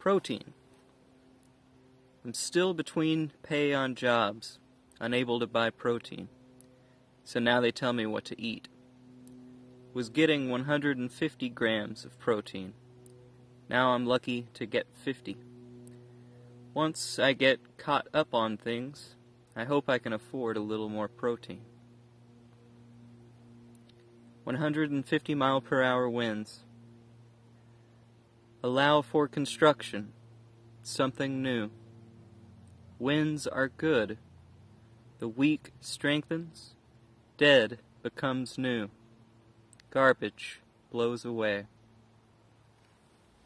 Protein. I'm still between pay on jobs, unable to buy protein. So now they tell me what to eat. Was getting 150 grams of protein. Now I'm lucky to get 50. Once I get caught up on things, I hope I can afford a little more protein. 150 mile per hour winds. Allow for construction, something new. Winds are good. The weak strengthens, dead becomes new. Garbage blows away.